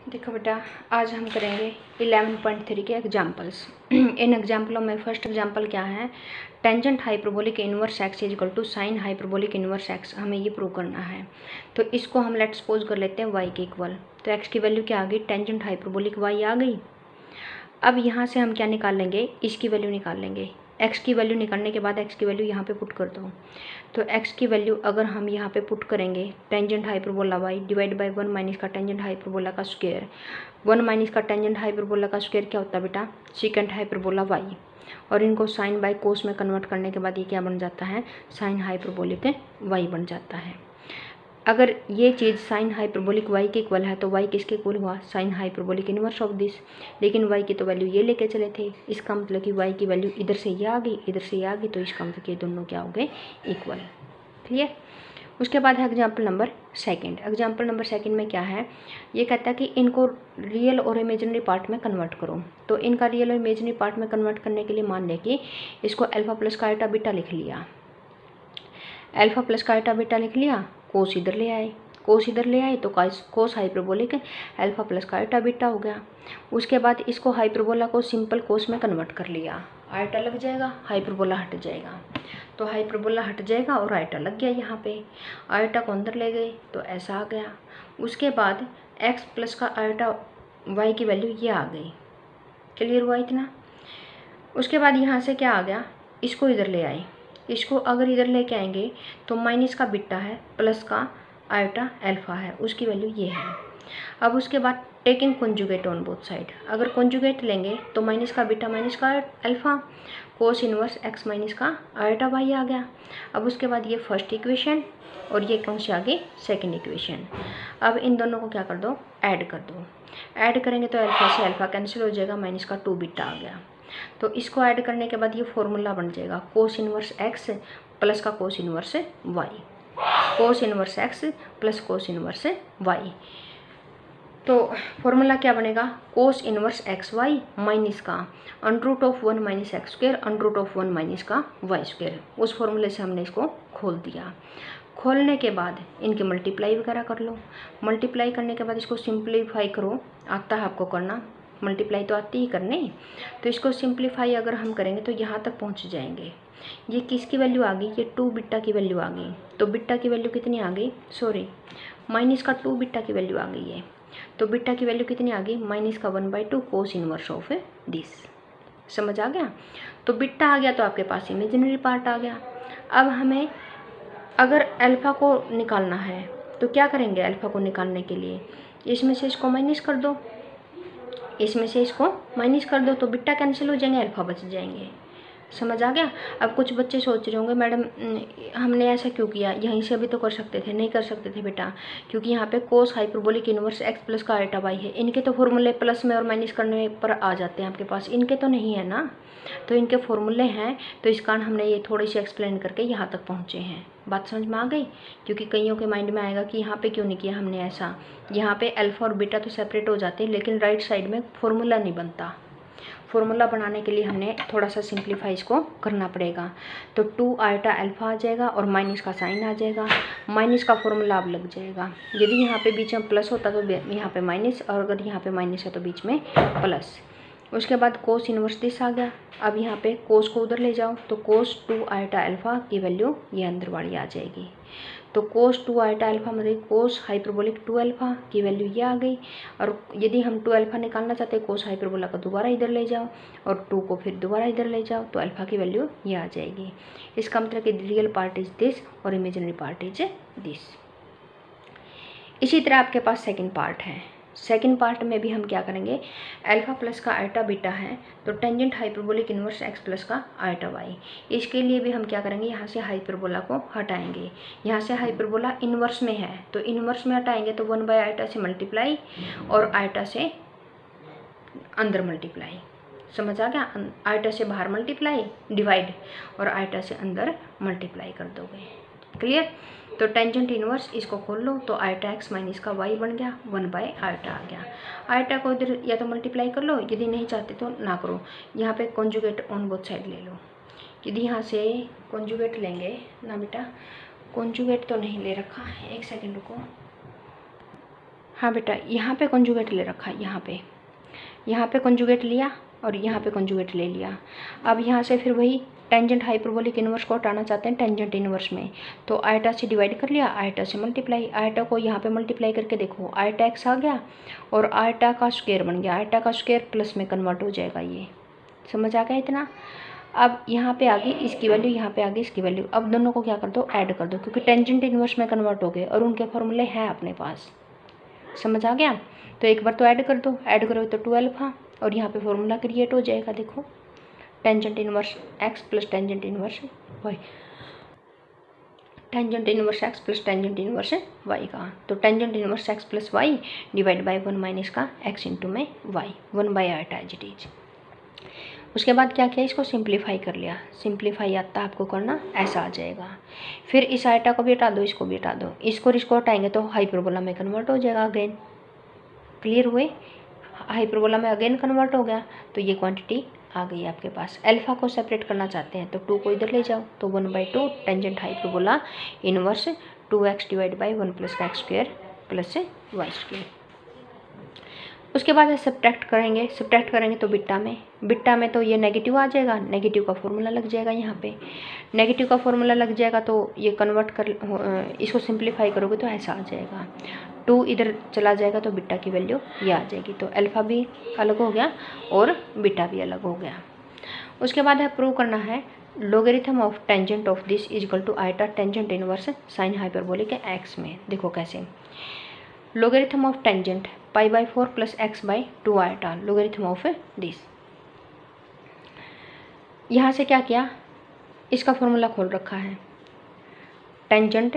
देखो बेटा, आज हम करेंगे 11.3 के एग्जाम्पल्स। इन एग्जाम्पलों में फर्स्ट एग्जाम्पल क्या है, tangent hyperbolic inverse x is equal to sine hyperbolic inverse x, हमें ये प्रूव करना है। तो इसको हम लेट्स सपोज कर लेते हैं y के इक्वल। तो x की वैल्यू क्या आ गई, टेंजेंट हाइपरबोलिक y आ गई। अब यहाँ से हम क्या निकाल लेंगे, इसकी वैल्यू निकाल लेंगे। x की वैल्यू निकालने के बाद x की वैल्यू यहाँ पे पुट कर दो। तो x की वैल्यू अगर हम यहाँ पे पुट करेंगे, tangent hyperbola y divide by 1 minus का टेंजेंट हाइपरबोला का स्क्वायर। 1 माइनस का टेंजेंट हाइपरबोला का स्क्वायर क्या होता है बेटा, सेकंड हाइपरबोला y। और इनको साइन बाय कोस में कन्वर्ट करने के बाद ये क्या बन जाता है, साइन हाइपरबोलिक y बन जाता है। अगर ये चीज़ साइन हाइपरबोलिक y के इक्वल है तो y किसके इक्वल हुआ, sine hyperbolic inverse of this. लेकिन y की तो वैल्यू ये लेके चले थे, इसका मतलब कि y की वैल्यू इधर से ये आ गई, इधर से ये आ गई, तो इसका मतलब कि दोनों क्या हो गए, इक्वल। क्लियर। उसके बाद है example number second. Example number second में क्या है, ये कहता है कि इनको रियल और इमेजिनरी पार्ट में कन्वर्ट करो। तो इनका रियल और इमेजिनरी पार्ट में कन्वर्ट करने के लिए मान लें कि इसको अल्फा प्लस का आइटा बीटा लिख लिया, अल्फा प्लस का आइटा बीटा लिख लिया, कोस इधर ले आए, कोस इधर ले आए तो कोस हाइपरबोलिक अल्फा प्लस का आइटा बीटा हो गया। उसके बाद इसको हाइपरबोला को सिंपल कोस में कन्वर्ट कर लिया, आइटा लग जाएगा, हाइपरबोला हट जाएगा। तो हाइपरबोला हट जाएगा और आइटा लग गया यहाँ पे, आइटा को अंदर ले गए तो ऐसा आ गया। उसके बाद x प्लस का आइटा y की वैल्यू ये आ गई। क्लियर हुआ इतना। उसके बाद यहाँ से क्या आ गया, इसको इधर ले आए, इसको अगर इधर लेके आएंगे तो माइनस का बीटा है, प्लस का आइटा अल्फा है, उसकी वैल्यू ये है। अब उसके बाद taking conjugate on both side, अगर कॉन्जुगेट लेंगे तो माइनस का बीटा माइनस का alpha, cos inverse x minus का आइटा y आ गया। अब उसके बाद ये फर्स्ट इक्वेशन और ये कौन सी आ गई, सेकंड इक्वेशन। अब इन दोनों को क्या कर दो, ऐड कर दो। ऐड करेंगे तो अल्फा से अल्फा कैंसिल हो जाएगा, माइनस का 2 बीटा आ गया। तो इसको ऐड करने के बाद ये फॉर्मूला बन जाएगा कोस इनवर्स x प्लस का cos inverse y, cos inverse x plus cos inverse y। तो फॉर्मूला क्या बनेगा, cos inverse x y minus का under root of 1 minus x square under root of 1 minus का वाई स्क्वायर। उस फॉर्मूले से हमने इसको खोल दिया। खोलने के बाद इनके मल्टीप्लाई वगैरह कर लो, मल्टीप्लाई करने के बाद इसको सिंप्लीफाई करो, आता है आपको करना, मल्टीप्लाई तो आती ही करने। तो इसको सिंप्लीफाई अगर हम करेंगे तो यहाँ तक पहुँच जाएंगे। ये किसकी वैल्यू आ गई, ये 2 बीटा की वैल्यू आ गई। तो बीटा की वैल्यू कितनी आ गई, सॉरी माइनस का 2 बीटा की वैल्यू आ गई है। तो बीटा की वैल्यू कितनी आ गई, माइनस का 1/2 कोस इनवर्स ऑफ दिस। समझ आ गया। तो बीटा आ गया तो आपके पास इमेजिनरी पार्ट आ गया। अब हमें अगर अल्फा को निकालना है तो क्या करेंगे, अल्फा को निकालने के लिए इसमें से इसको माइनस कर दो, इसमें से इसको माइनस कर दो, तो बीटा कैंसिल हो जाएंगे, अल्फा बच जाएंगे। समझ आ गया। अब कुछ बच्चे सोच रहे होंगे मैडम हमने ऐसा क्यों किया, यहीं से अभी तो कर सकते थे। नहीं कर सकते थे बेटा, क्योंकि यहाँ पे cos hyperbolic inverse x plus का आइटा y है। इनके तो फॉर्मूले प्लस में और माइनस करने पर आ जाते हैं आपके पास, इनके तो नहीं है ना। तो इनके फॉर्मूले हैं, तो इस कारण हमने ये थोड़ी सी एक्सप्लेन करके यहाँ तक पहुँचे हैं। बात समझ में आ गई। क्योंकि कईयों के माइंड में आएगा कि यहाँ पे क्यों नहीं किया हमने ऐसा, यहाँ पे अल्फा और बीटा तो सेपरेट हो जाते हैं, लेकिन राइट साइड में फॉर्मूला नहीं बनता। फॉर्मूला बनाने के लिए हमने थोड़ा सा सिंप्लीफाई इसको करना पड़ेगा। तो 2 आइटा अल्फा आ जाएगा और माइनस का साइन आ जाएगा, माइनस का फॉर्मूला अब लग जाएगा। यदि यहाँ पे बीच में प्लस होता तो यहाँ पे माइनस, और अगर यहाँ पे माइनस है तो बीच में प्लस। उसके बाद कोस इनवर्स दिस आ गया। अब यहाँ पे कोस को उधर ले जाओ तो कोस 2 आइटा अल्फा की वैल्यू ये अंदर वाली आ जाएगी। तो कोस 2 आइटा अल्फा मतलब कोस हाइपरबोलिक 2 अल्फा की वैल्यू ये आ गई। और यदि हम 2 अल्फा निकालना चाहते हैं, कोस हाइपरबोला का दोबारा इधर ले जाओ और 2 को फिर दोबारा इधर ले जाओ, तो अल्फा की वैल्यू ये आ जाएगी। इसका मतलब कि रियल पार्ट इज दिस और इमेजिनरी पार्ट इज दिस। इसी तरह आपके पास सेकेंड पार्ट है। सेकेंड पार्ट में भी हम क्या करेंगे, अल्फा प्लस का आइटा बीटा है तो tangent hyperbolic inverse x plus का आइटा y। इसके लिए भी हम क्या करेंगे, यहाँ से हाइपरबोला को हटाएंगे। यहाँ से हाइपरबोला इनवर्स में है तो इनवर्स में हटाएंगे तो 1/आइटा से मल्टीप्लाई और आइटा से अंदर मल्टीप्लाई। समझ आ गया। आइटा से बाहर मल्टीप्लाई डिवाइड और आइटा से अंदर मल्टीप्लाई कर दोगे। क्लियर। तो टेंजेंट इनवर्स इसको खोल लो तो आइटा x माइनस का y बन गया, 1/आइटा आ गया। आइटा को इधर या तो मल्टीप्लाई कर लो, यदि नहीं चाहते तो ना करो। यहाँ पे कॉन्जुगेट ऑन बोथ साइड ले लो। यदि यहाँ से कॉन्जुगेट लेंगे ना बेटा, कॉन्जुगेट तो नहीं ले रखा, एक सेकेंड रुको। हाँ बेटा, यहाँ पे कॉन्जुगेट ले रखा है, यहाँ पे कॉन्जुगेट लिया और यहाँ पे कॉन्जुगेट ले लिया। अब यहाँ से फिर वही टेंजेंट हाइपरबोलिक इन्वर्स को हटाना चाहते हैं टेंजेंट इन्वर्स में, तो आयटा से डिवाइड कर लिया, आयटा से मल्टीप्लाई, आयटा को यहाँ पे मल्टीप्लाई करके देखो, आयटा एक्स आ गया और आयटा का स्क्वायर बन गया, आयटा का स्क्वायर प्लस में कन्वर्ट हो जाएगा। ये समझ आ गया इतना। अब यहाँ पे आ गई इसकी वैल्यू, यहाँ पे आ गई इसकी वैल्यू। अब दोनों को क्या कर दो, ऐड कर दो, क्योंकि टेंजेंट इन्वर्स में कन्वर्ट हो गए और उनके फॉर्मूले हैं अपने पास। समझ आ गया। तो एक बार तो ऐड कर दो, ऐड करो तो 2 अल्फा और यहाँ पे फॉर्मूला क्रिएट हो जाएगा। देखो tangent inverse x plus tangent inverse y, tangent inverse x plus tangent inverse y का, तो tangent inverse x plus y divide by 1 minus का एक्स इंटू में y, 1 by iota as it is. उसके बाद क्या किया, इसको सिंप्लीफाई कर लिया, सिंप्लीफाई आता आपको करना, ऐसा आ जाएगा। फिर इस आयटा को भी हटा दो, इसको भी हटा दो, इसको और इसको हटाएंगे तो हाइपरबोला में कन्वर्ट हो जाएगा अगेन। क्लियर हुए, हाइपरबोला में अगेन कन्वर्ट हो गया, तो ये क्वांटिटी आ गई आपके पास। अल्फा को सेपरेट करना चाहते हैं तो 2 को इधर ले जाओ, तो 1/2 tangent hyperbola inverse 2x divide by 1 plus का x square plus y square. उसके बाद सब्ट्रैक्ट करेंगे तो बिट्टा में तो ये नेगेटिव आ जाएगा, नेगेटिव का फॉर्मूला लग जाएगा, यहाँ पे नेगेटिव का फॉर्मूला लग जाएगा तो ये कन्वर्ट कर, इसको सिंप्लीफाई करोगे तो ऐसा आ जाएगा, 2 इधर चला जाएगा तो बिट्टा की वैल्यू ये आ जाएगी। तो अल्फ़ा भी अलग हो गया और बिट्टा भी अलग हो गया। उसके बाद है प्रूव करना है logarithm of tangent of this is equal to iota tangent inverse sine hyperbolic x में। देखो कैसे, लोगरिथम ऑफ टेंजेंट π/4 प्लस x/2 iota, logarithm of this. यहाँ से क्या किया, इसका फॉर्मूला खोल रखा है, टेंजेंट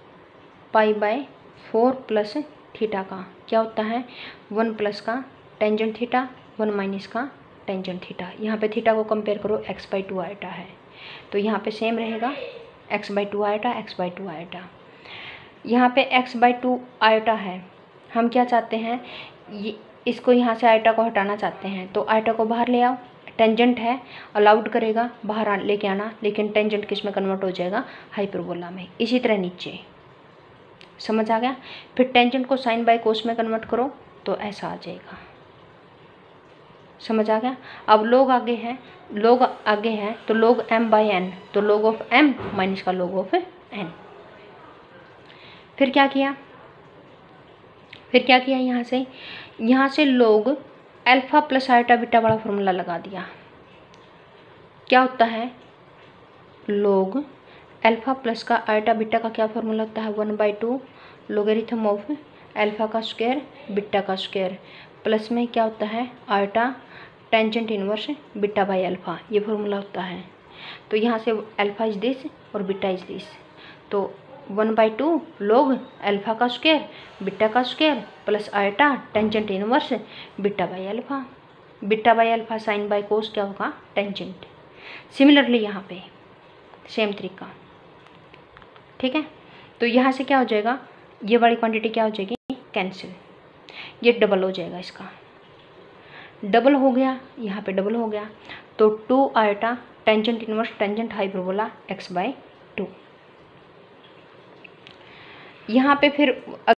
π/4 प्लस थीटा का क्या होता है 1 प्लस का टेंजेंट थीटा 1 माइनस का टेंजेंट थीटा। यहाँ पे थीटा को कंपेयर करो, x/2 आयटा है तो यहाँ पे सेम रहेगा, x/2 आयटा x/2 आयटा। यहाँ पे x/2 आयटा है, हम क्या चाहते हैं, ये इसको यहाँ से आयटा को हटाना चाहते हैं, तो आयटा को बाहर ले आओ, टेंजेंट है अलाउड करेगा बाहर लेके आना, लेकिन टेंजेंट किस में कन्वर्ट हो जाएगा, हाइपरबोला में। इसी तरह नीचे, समझ आ गया। फिर टेंजेंट को साइन बाय कोस में कन्वर्ट करो तो ऐसा आ जाएगा, समझ आ गया। अब लोग आगे हैं तो लोग m/n, तो लोग ऑफ m माइनस का लोग ऑफ n। फिर क्या किया यहाँ से log alpha plus iota beta वाला फॉर्मूला लगा दिया। क्या होता है, लोग अल्फा प्लस का आयटा बीटा का क्या फॉर्मूला होता है, 1/2 लोगरिथम ऑफ अल्फा का स्क्वायर बीटा का स्क्वायर प्लस में क्या होता है, iota tangent inverse beta by alpha, ये फॉर्मूला होता है। तो यहाँ से अल्फा इज दिस और बीटा इज दिस, तो 1/2 लोग अल्फा का स्क्वायर बीटा का square plus eta tangent inverse beta by alpha sine by cos क्या होगा, टेंजेंट। सिमिलरली यहाँ पे सेम तरीका, ठीक है। तो यहाँ से क्या हो जाएगा, ये वाली क्वांटिटी क्या हो जाएगी, कैंसिल, ये डबल हो जाएगा, इसका डबल हो गया, यहाँ पे डबल हो गया, तो 2 iota tangent inverse tangent hyperbola x/2। यहाँ पे फिर